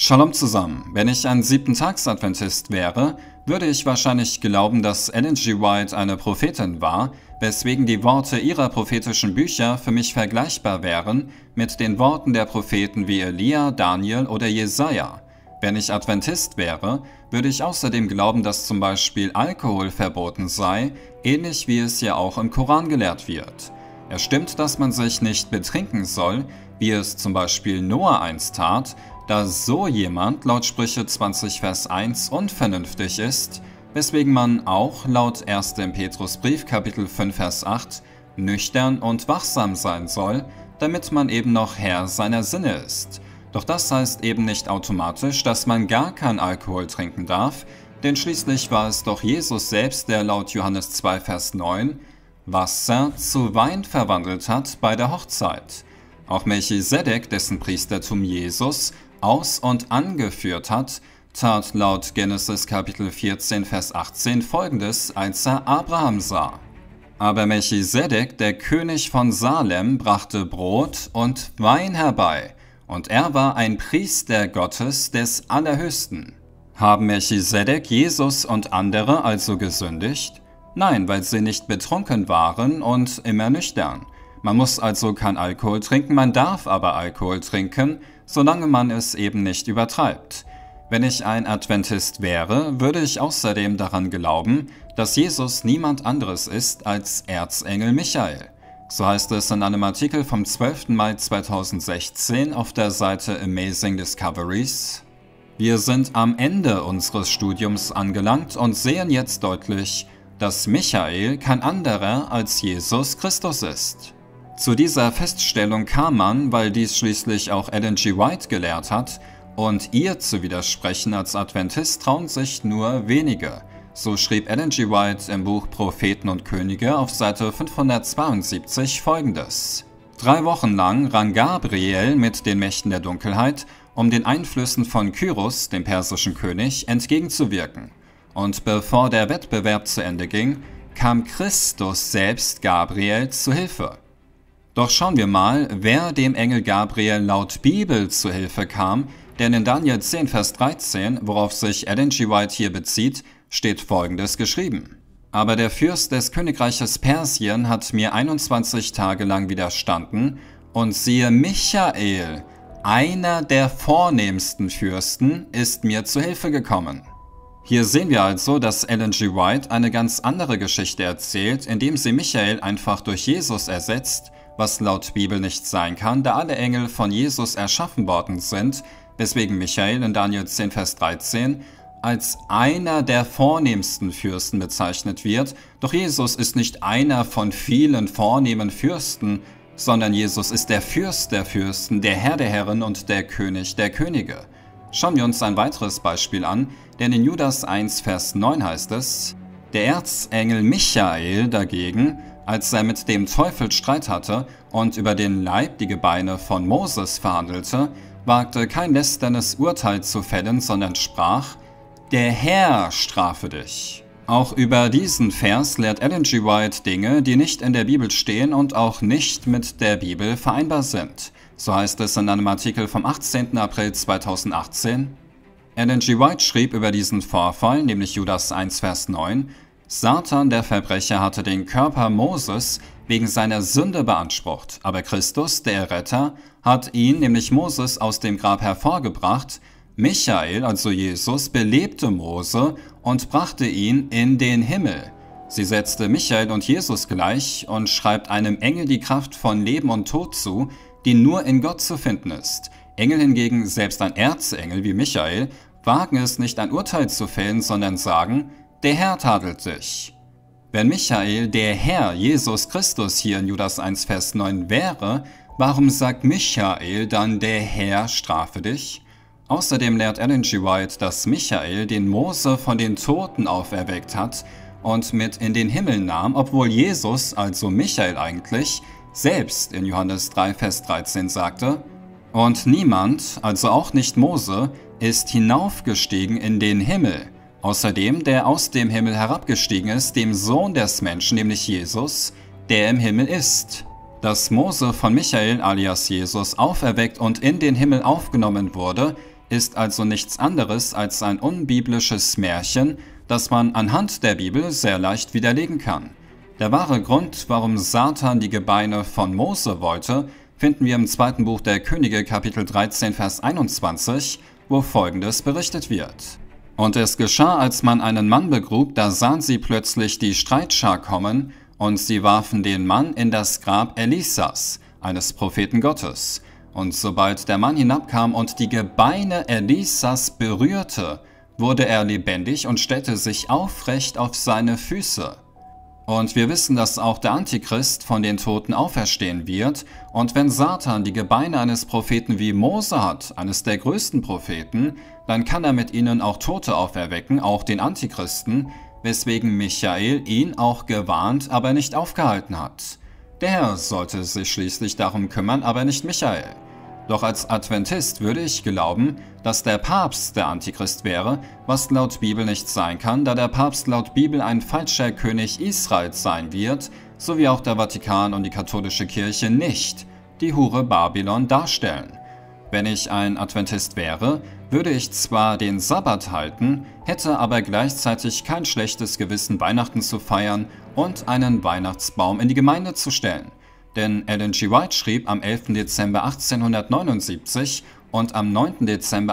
Shalom zusammen. Wenn ich ein Siebten-Tags-Adventist wäre, würde ich wahrscheinlich glauben, dass Ellen G. White eine Prophetin war, weswegen die Worte ihrer prophetischen Bücher für mich vergleichbar wären mit den Worten der Propheten wie Elia, Daniel oder Jesaja. Wenn ich Adventist wäre, würde ich außerdem glauben, dass zum Beispiel Alkohol verboten sei, ähnlich wie es ja auch im Koran gelehrt wird. Es stimmt, dass man sich nicht betrinken soll, wie es zum Beispiel Noah einst tat, da so jemand laut Sprüche 20 Vers 1 unvernünftig ist, weswegen man auch laut 1. Petrusbrief Kapitel 5 Vers 8 nüchtern und wachsam sein soll, damit man eben noch Herr seiner Sinne ist. Doch das heißt eben nicht automatisch, dass man gar kein Alkohol trinken darf, denn schließlich war es doch Jesus selbst, der laut Johannes 2 Vers 9 Wasser zu Wein verwandelt hat bei der Hochzeit. Auch Melchisedek, dessen Priestertum Jesus aus- und angeführt hat, tat laut Genesis Kapitel 14 Vers 18 folgendes, als er Abraham sah. Aber Melchisedek, der König von Salem, brachte Brot und Wein herbei, und er war ein Priester Gottes des Allerhöchsten. Haben Melchisedek, Jesus und andere also gesündigt? Nein, weil sie nicht betrunken waren und immer nüchtern. Man muss also kein Alkohol trinken, man darf aber Alkohol trinken, solange man es eben nicht übertreibt. Wenn ich ein Adventist wäre, würde ich außerdem daran glauben, dass Jesus niemand anderes ist als Erzengel Michael. So heißt es in einem Artikel vom 12. Mai 2016 auf der Seite Amazing Discoveries. Wir sind am Ende unseres Studiums angelangt und sehen jetzt deutlich, dass Michael kein anderer als Jesus Christus ist. Zu dieser Feststellung kam man, weil dies schließlich auch Ellen G. White gelehrt hat, und ihr zu widersprechen als Adventist trauen sich nur wenige. So schrieb Ellen G. White im Buch Propheten und Könige auf Seite 572 folgendes. 3 Wochen lang rang Gabriel mit den Mächten der Dunkelheit, um den Einflüssen von Kyros, dem persischen König, entgegenzuwirken. Und bevor der Wettbewerb zu Ende ging, kam Christus selbst Gabriel zu Hilfe. Doch schauen wir mal, wer dem Engel Gabriel laut Bibel zu Hilfe kam, denn in Daniel 10 Vers 13, worauf sich Ellen G. White hier bezieht, steht Folgendes geschrieben. Aber der Fürst des Königreiches Persien hat mir 21 Tage lang widerstanden, und siehe, Michael, einer der vornehmsten Fürsten, ist mir zu Hilfe gekommen. Hier sehen wir also, dass Ellen G. White eine ganz andere Geschichte erzählt, indem sie Michael einfach durch Jesus ersetzt, was laut Bibel nicht sein kann, da alle Engel von Jesus erschaffen worden sind, weswegen Michael in Daniel 10 Vers 13 als einer der vornehmsten Fürsten bezeichnet wird, doch Jesus ist nicht einer von vielen vornehmen Fürsten, sondern Jesus ist der Fürst der Fürsten, der Herr der Herren und der König der Könige. Schauen wir uns ein weiteres Beispiel an, denn in Judas 1 Vers 9 heißt es, der Erzengel Michael dagegen, als er mit dem Teufel Streit hatte und über den Leib die Gebeine von Moses verhandelte, wagte kein lästernes Urteil zu fällen, sondern sprach, der Herr strafe dich. Auch über diesen Vers lehrt Ellen G. White Dinge, die nicht in der Bibel stehen und auch nicht mit der Bibel vereinbar sind. So heißt es in einem Artikel vom 18. April 2018. Ellen G. White schrieb über diesen Vorfall, nämlich Judas 1 Vers 9, Satan, der Verbrecher, hatte den Körper Moses wegen seiner Sünde beansprucht, aber Christus, der Erretter, hat ihn, nämlich Moses, aus dem Grab hervorgebracht. Michael, also Jesus, belebte Mose und brachte ihn in den Himmel. Sie setzte Michael und Jesus gleich und schreibt einem Engel die Kraft von Leben und Tod zu, die nur in Gott zu finden ist. Engel hingegen, selbst ein Erzengel wie Michael, wagen es nicht, ein Urteil zu fällen, sondern sagen, der Herr tadelt dich. Wenn Michael, der Herr, Jesus Christus hier in Judas 1 Vers 9 wäre, warum sagt Michael dann, der Herr strafe dich? Außerdem lehrt Ellen G. White, dass Michael den Mose von den Toten auferweckt hat und mit in den Himmel nahm, obwohl Jesus, also Michael eigentlich, selbst in Johannes 3 Vers 13 sagte, und niemand, also auch nicht Mose, ist hinaufgestiegen in den Himmel, außer dem, der aus dem Himmel herabgestiegen ist, dem Sohn des Menschen, nämlich Jesus, der im Himmel ist. Dass Mose von Michael alias Jesus auferweckt und in den Himmel aufgenommen wurde, ist also nichts anderes als ein unbiblisches Märchen, das man anhand der Bibel sehr leicht widerlegen kann. Der wahre Grund, warum Satan die Gebeine von Mose wollte, finden wir im 2. Buch der Könige, Kapitel 13, Vers 21, wo Folgendes berichtet wird. Und es geschah, als man einen Mann begrub, da sahen sie plötzlich die Streitschar kommen, und sie warfen den Mann in das Grab Elisas, eines Propheten Gottes. Und sobald der Mann hinabkam und die Gebeine Elisas berührte, wurde er lebendig und stellte sich aufrecht auf seine Füße. Und wir wissen, dass auch der Antichrist von den Toten auferstehen wird, und wenn Satan die Gebeine eines Propheten wie Mose hat, eines der größten Propheten, dann kann er mit ihnen auch Tote auferwecken, auch den Antichristen, weswegen Michael ihn auch gewarnt, aber nicht aufgehalten hat. Der Herr sollte sich schließlich darum kümmern, aber nicht Michael. Doch als Adventist würde ich glauben, dass der Papst der Antichrist wäre, was laut Bibel nicht sein kann, da der Papst laut Bibel ein falscher König Israels sein wird, sowie auch der Vatikan und die katholische Kirche nicht die Hure Babylon darstellen. Wenn ich ein Adventist wäre, würde ich zwar den Sabbat halten, hätte aber gleichzeitig kein schlechtes Gewissen, Weihnachten zu feiern und einen Weihnachtsbaum in die Gemeinde zu stellen. Denn Ellen G. White schrieb am 11. Dezember 1879 und am 9. Dezember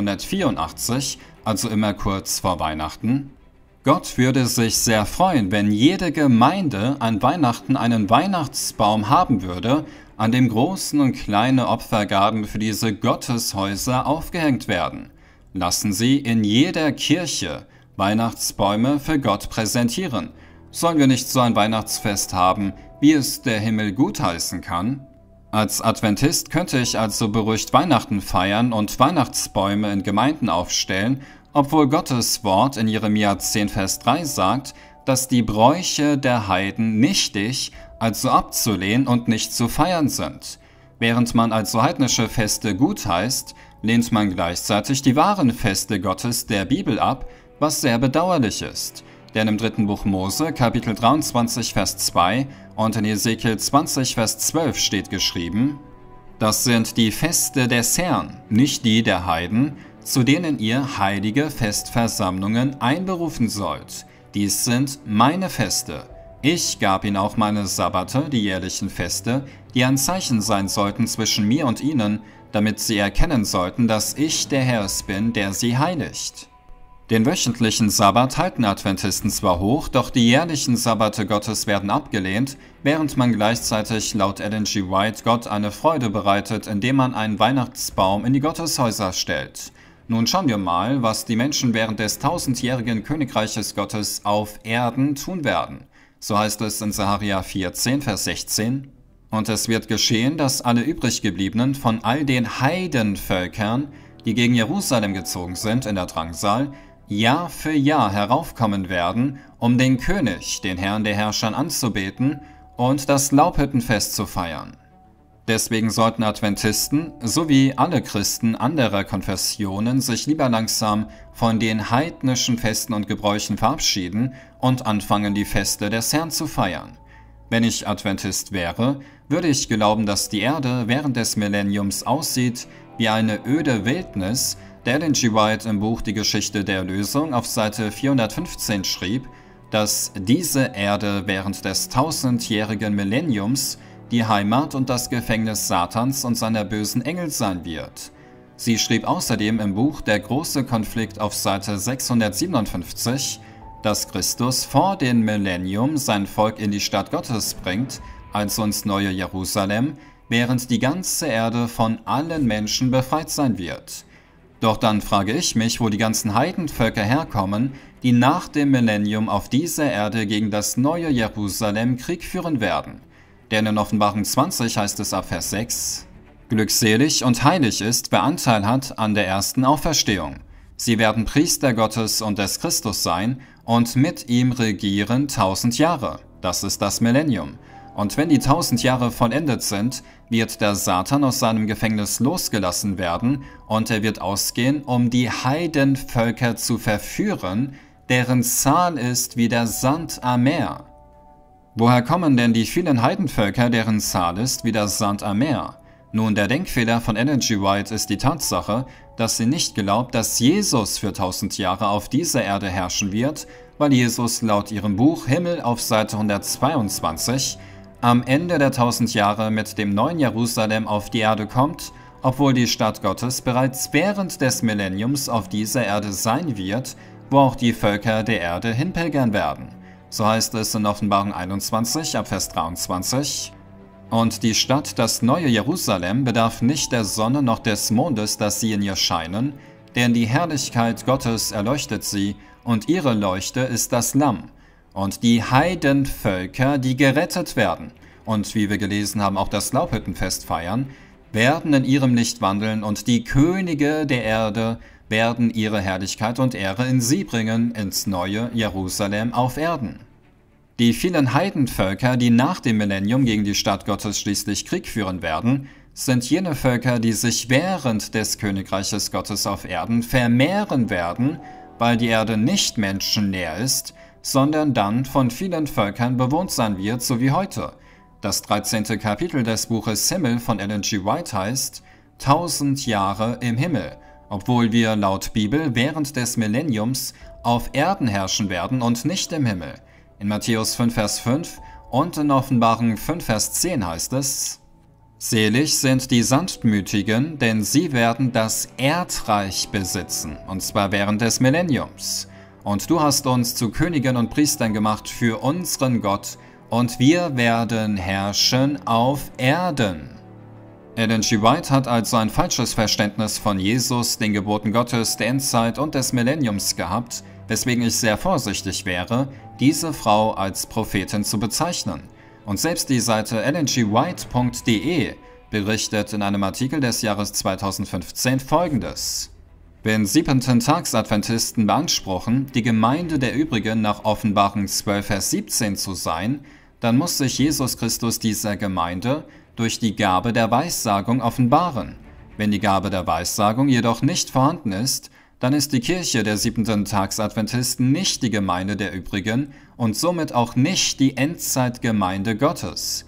1884, also immer kurz vor Weihnachten: Gott würde sich sehr freuen, wenn jede Gemeinde an Weihnachten einen Weihnachtsbaum haben würde, an dem großen und kleine Opfergaben für diese Gotteshäuser aufgehängt werden. Lassen Sie in jeder Kirche Weihnachtsbäume für Gott präsentieren. Sollen wir nicht so ein Weihnachtsfest haben, wie es der Himmel gutheißen kann? Als Adventist könnte ich also beruhigt Weihnachten feiern und Weihnachtsbäume in Gemeinden aufstellen, obwohl Gottes Wort in Jeremia 10, Vers 3 sagt, dass die Bräuche der Heiden nichtig, also abzulehnen und nicht zu feiern sind. Während man also heidnische Feste gutheißt, lehnt man gleichzeitig die wahren Feste Gottes der Bibel ab, was sehr bedauerlich ist. Denn im 3. Buch Mose, Kapitel 23, Vers 2 und in Ezekiel 20, Vers 12 steht geschrieben: Das sind die Feste des Herrn, nicht die der Heiden, zu denen ihr heilige Festversammlungen einberufen sollt. Dies sind meine Feste. Ich gab ihnen auch meine Sabbate, die jährlichen Feste, die ein Zeichen sein sollten zwischen mir und ihnen, damit sie erkennen sollten, dass ich der Herr bin, der sie heiligt. Den wöchentlichen Sabbat halten Adventisten zwar hoch, doch die jährlichen Sabbate Gottes werden abgelehnt, während man gleichzeitig laut Ellen G. White Gott eine Freude bereitet, indem man einen Weihnachtsbaum in die Gotteshäuser stellt. Nun schauen wir mal, was die Menschen während des 1000-jährigen Königreiches Gottes auf Erden tun werden. So heißt es in Sacharja 14, Vers 16: Und es wird geschehen, dass alle übriggebliebenen von all den Heidenvölkern, die gegen Jerusalem gezogen sind in der Drangsal, Jahr für Jahr heraufkommen werden, um den König, den Herrn der Herrscher, anzubeten und das Laubhüttenfest zu feiern. Deswegen sollten Adventisten sowie alle Christen anderer Konfessionen sich lieber langsam von den heidnischen Festen und Gebräuchen verabschieden und anfangen, die Feste des Herrn zu feiern. Wenn ich Adventist wäre, würde ich glauben, dass die Erde während des Millenniums aussieht wie eine öde Wildnis, der Ellen G. White im Buch Die Geschichte der Erlösung auf Seite 415 schrieb, dass diese Erde während des 1000-jährigen Millenniums die Heimat und das Gefängnis Satans und seiner bösen Engel sein wird. Sie schrieb außerdem im Buch Der große Konflikt auf Seite 657, dass Christus vor dem Millennium sein Volk in die Stadt Gottes bringt, also ins neue Jerusalem, während die ganze Erde von allen Menschen befreit sein wird. Doch dann frage ich mich, wo die ganzen Heidenvölker herkommen, die nach dem Millennium auf dieser Erde gegen das neue Jerusalem Krieg führen werden. Denn in Offenbarung 20 heißt es ab Vers 6: Glückselig und heilig ist, wer Anteil hat an der ersten Auferstehung. Sie werden Priester Gottes und des Christus sein und mit ihm regieren 1000 Jahre. Das ist das Millennium. Und wenn die 1000 Jahre vollendet sind, wird der Satan aus seinem Gefängnis losgelassen werden und er wird ausgehen, um die Heidenvölker zu verführen, deren Zahl ist wie der Sand am Meer. Woher kommen denn die vielen Heidenvölker, deren Zahl ist wie der Sand am Meer? Nun, der Denkfehler von Ellen G. White ist die Tatsache, dass sie nicht glaubt, dass Jesus für 1000 Jahre auf dieser Erde herrschen wird, weil Jesus laut ihrem Buch Himmel auf Seite 122 am Ende der 1000 Jahre mit dem neuen Jerusalem auf die Erde kommt, obwohl die Stadt Gottes bereits während des Millenniums auf dieser Erde sein wird, wo auch die Völker der Erde hinpilgern werden. So heißt es in Offenbarung 21 ab Vers 23. Und die Stadt, das neue Jerusalem, bedarf nicht der Sonne noch des Mondes, dass sie in ihr scheinen, denn die Herrlichkeit Gottes erleuchtet sie, und ihre Leuchte ist das Lamm. Und die Heidenvölker, die gerettet werden, und wie wir gelesen haben, auch das Laubhüttenfest feiern, werden in ihrem Licht wandeln, und die Könige der Erde werden ihre Herrlichkeit und Ehre in sie bringen, ins neue Jerusalem auf Erden. Die vielen Heidenvölker, die nach dem Millennium gegen die Stadt Gottes schließlich Krieg führen werden, sind jene Völker, die sich während des Königreiches Gottes auf Erden vermehren werden, weil die Erde nicht menschenleer ist, sondern dann von vielen Völkern bewohnt sein wird, so wie heute. Das 13. Kapitel des Buches Himmel von Ellen G. White heißt 1000 Jahre im Himmel, obwohl wir laut Bibel während des Millenniums auf Erden herrschen werden und nicht im Himmel. In Matthäus 5, Vers 5 und in Offenbarung 5, Vers 10 heißt es: Selig sind die Sanftmütigen, denn sie werden das Erdreich besitzen, und zwar während des Millenniums. Und du hast uns zu Königen und Priestern gemacht für unseren Gott, und wir werden herrschen auf Erden. Ellen G. White hat also ein falsches Verständnis von Jesus, den Geboten Gottes, der Endzeit und des Millenniums gehabt, weswegen ich sehr vorsichtig wäre, diese Frau als Prophetin zu bezeichnen. Und selbst die Seite ellengwhite.de berichtet in einem Artikel des Jahres 2015 Folgendes: Wenn Siebenten-Tags-Adventisten beanspruchen, die Gemeinde der Übrigen nach Offenbarung 12, Vers 17 zu sein, dann muss sich Jesus Christus dieser Gemeinde durch die Gabe der Weissagung offenbaren. Wenn die Gabe der Weissagung jedoch nicht vorhanden ist, dann ist die Kirche der Siebenten-Tags-Adventisten nicht die Gemeinde der Übrigen und somit auch nicht die Endzeitgemeinde Gottes.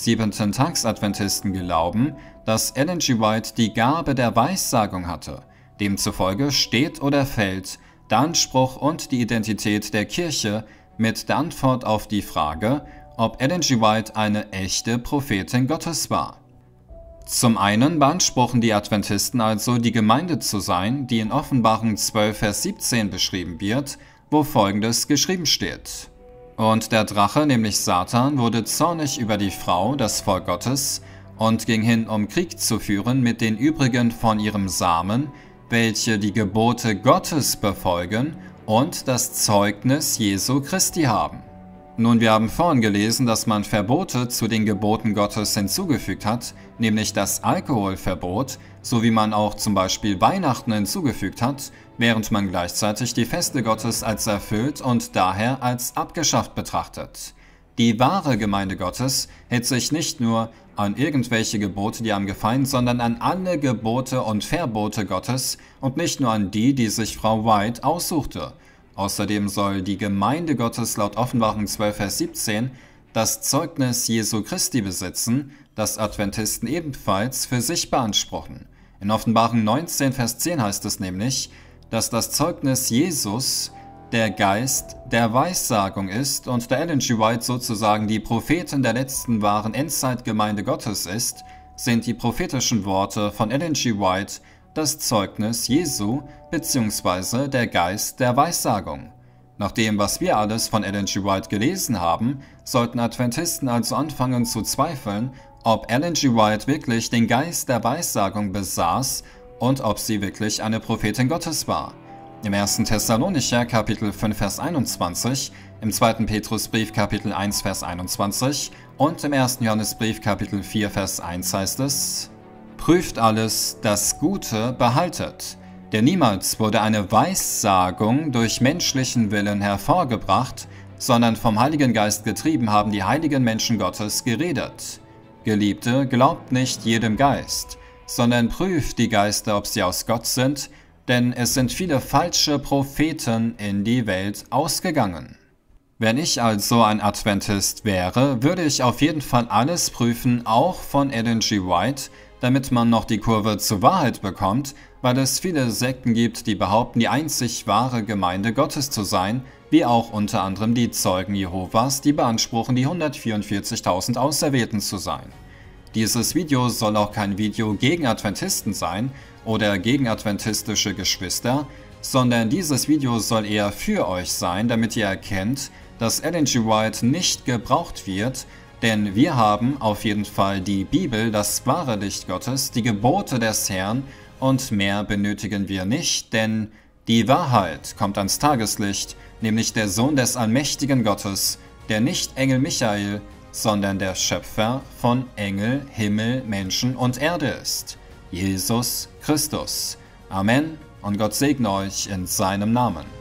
Siebenten-Tags-Adventisten glauben, dass Ellen G. White die Gabe der Weissagung hatte. Demzufolge steht oder fällt der Anspruch und die Identität der Kirche mit der Antwort auf die Frage, ob Ellen G. White eine echte Prophetin Gottes war. Zum einen beanspruchen die Adventisten also, die Gemeinde zu sein, die in Offenbarung 12, Vers 17 beschrieben wird, wo Folgendes geschrieben steht: Und der Drache, nämlich Satan, wurde zornig über die Frau, das Volk Gottes, und ging hin, um Krieg zu führen mit den übrigen von ihrem Samen, welche die Gebote Gottes befolgen und das Zeugnis Jesu Christi haben. Nun, wir haben vorhin gelesen, dass man Verbote zu den Geboten Gottes hinzugefügt hat, nämlich das Alkoholverbot, so wie man auch zum Beispiel Weihnachten hinzugefügt hat, während man gleichzeitig die Feste Gottes als erfüllt und daher als abgeschafft betrachtet. Die wahre Gemeinde Gottes hält sich nicht nur an irgendwelche Gebote, die einem gefallen, sondern an alle Gebote und Verbote Gottes und nicht nur an die, die sich Frau White aussuchte. Außerdem soll die Gemeinde Gottes laut Offenbarung 12, Vers 17 das Zeugnis Jesu Christi besitzen, das Adventisten ebenfalls für sich beanspruchen. In Offenbarung 19, Vers 10 heißt es nämlich, dass das Zeugnis Jesus der Geist der Weissagung ist und da Ellen G. White sozusagen die Prophetin der letzten wahren Endzeitgemeinde Gottes ist, sind die prophetischen Worte von Ellen G. White das Zeugnis Jesu bzw. der Geist der Weissagung. Nach dem, was wir alles von Ellen G. White gelesen haben, sollten Adventisten also anfangen zu zweifeln, ob Ellen G. White wirklich den Geist der Weissagung besaß und ob sie wirklich eine Prophetin Gottes war. Im 1. Thessalonicher Kapitel 5, Vers 21, im 2. Petrusbrief Kapitel 1, Vers 21 und im 1. Johannesbrief Kapitel 4, Vers 1 heißt es: Prüft alles, das Gute behaltet, denn niemals wurde eine Weissagung durch menschlichen Willen hervorgebracht, sondern vom Heiligen Geist getrieben haben die heiligen Menschen Gottes geredet. Geliebte, glaubt nicht jedem Geist, sondern prüft die Geister, ob sie aus Gott sind, denn es sind viele falsche Propheten in die Welt ausgegangen. Wenn ich also ein Adventist wäre, würde ich auf jeden Fall alles prüfen, auch von Ellen G. White, damit man noch die Kurve zur Wahrheit bekommt, weil es viele Sekten gibt, die behaupten, die einzig wahre Gemeinde Gottes zu sein, wie auch unter anderem die Zeugen Jehovas, die beanspruchen, die 144.000 Auserwählten zu sein. Dieses Video soll auch kein Video gegen Adventisten sein oder gegen adventistische Geschwister, sondern dieses Video soll eher für euch sein, damit ihr erkennt, dass Ellen G. White nicht gebraucht wird, denn wir haben auf jeden Fall die Bibel, das wahre Licht Gottes, die Gebote des Herrn und mehr benötigen wir nicht, denn die Wahrheit kommt ans Tageslicht, nämlich der Sohn des allmächtigen Gottes, der nicht Engel Michael, sondern der Schöpfer von Engel, Himmel, Menschen und Erde ist, Jesus Christus. Amen und Gott segne euch in seinem Namen.